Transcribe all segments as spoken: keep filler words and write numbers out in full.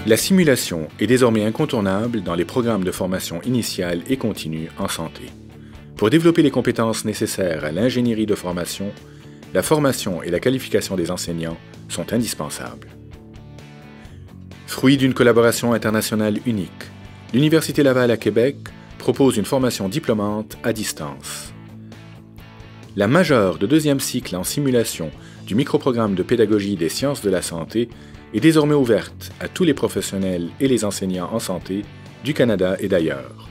La simulation est désormais incontournable dans les programmes de formation initiale et continue en santé. Pour développer les compétences nécessaires à l'ingénierie de formation, la formation et la qualification des enseignants sont indispensables. Fruit d'une collaboration internationale unique, l'Université Laval à Québec propose une formation diplômante à distance. La majeure de deuxième cycle en simulation du microprogramme de pédagogie des sciences de la santé est désormais ouverte à tous les professionnels et les enseignants en santé du Canada et d'ailleurs.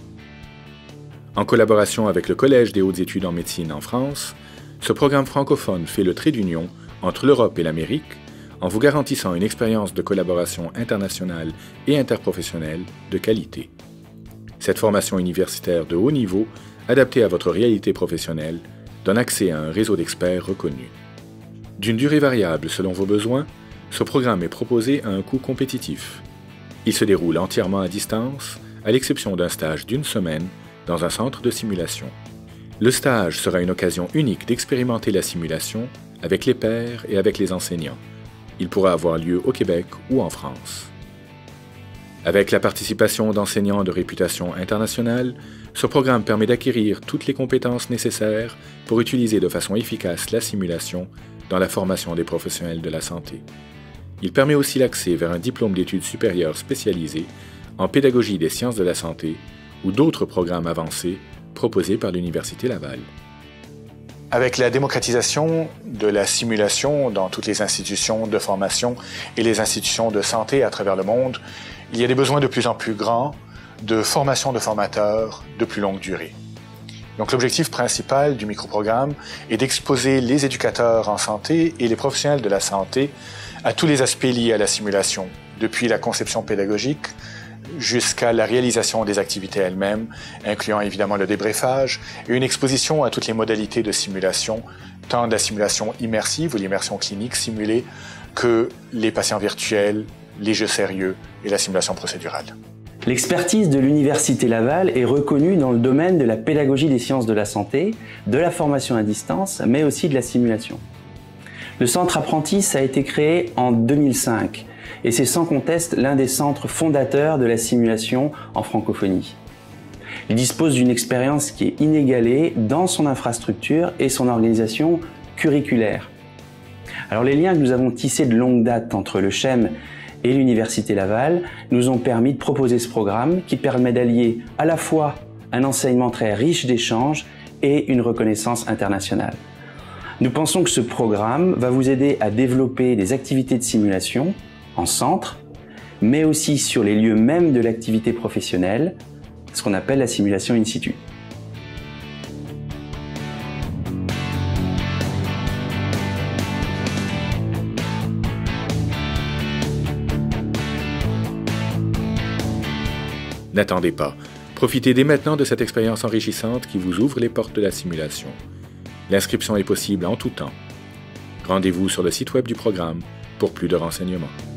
En collaboration avec le Collège des hautes études en médecine en France, ce programme francophone fait le trait d'union entre l'Europe et l'Amérique en vous garantissant une expérience de collaboration internationale et interprofessionnelle de qualité. Cette formation universitaire de haut niveau, adaptée à votre réalité professionnelle, donne accès à un réseau d'experts reconnus. D'une durée variable selon vos besoins, ce programme est proposé à un coût compétitif. Il se déroule entièrement à distance, à l'exception d'un stage d'une semaine dans un centre de simulation. Le stage sera une occasion unique d'expérimenter la simulation avec les pairs et avec les enseignants. Il pourra avoir lieu au Québec ou en France. Avec la participation d'enseignants de réputation internationale, ce programme permet d'acquérir toutes les compétences nécessaires pour utiliser de façon efficace la simulation dans la formation des professionnels de la santé. Il permet aussi l'accès vers un diplôme d'études supérieures spécialisé en pédagogie des sciences de la santé ou d'autres programmes avancés proposés par l'Université Laval. Avec la démocratisation de la simulation dans toutes les institutions de formation et les institutions de santé à travers le monde, il y a des besoins de plus en plus grands de formation de formateurs de plus longue durée. Donc l'objectif principal du microprogramme est d'exposer les éducateurs en santé et les professionnels de la santé à tous les aspects liés à la simulation, depuis la conception pédagogique jusqu'à la réalisation des activités elles-mêmes, incluant évidemment le débriefage et une exposition à toutes les modalités de simulation, tant de la simulation immersive ou l'immersion clinique simulée que les patients virtuels, les jeux sérieux et la simulation procédurale. L'expertise de l'Université Laval est reconnue dans le domaine de la pédagogie des sciences de la santé, de la formation à distance, mais aussi de la simulation. Le Centre Apprenti a été créé en deux mille cinq et c'est sans conteste l'un des centres fondateurs de la simulation en francophonie. Il dispose d'une expérience qui est inégalée dans son infrastructure et son organisation curriculaire. Alors les liens que nous avons tissés de longue date entre le C H E M et l'Université Laval nous ont permis de proposer ce programme qui permet d'allier à la fois un enseignement très riche d'échanges et une reconnaissance internationale. Nous pensons que ce programme va vous aider à développer des activités de simulation en centre, mais aussi sur les lieux mêmes de l'activité professionnelle, ce qu'on appelle la simulation in situ. N'attendez pas. Profitez dès maintenant de cette expérience enrichissante qui vous ouvre les portes de la simulation. L'inscription est possible en tout temps. Rendez-vous sur le site web du programme pour plus de renseignements.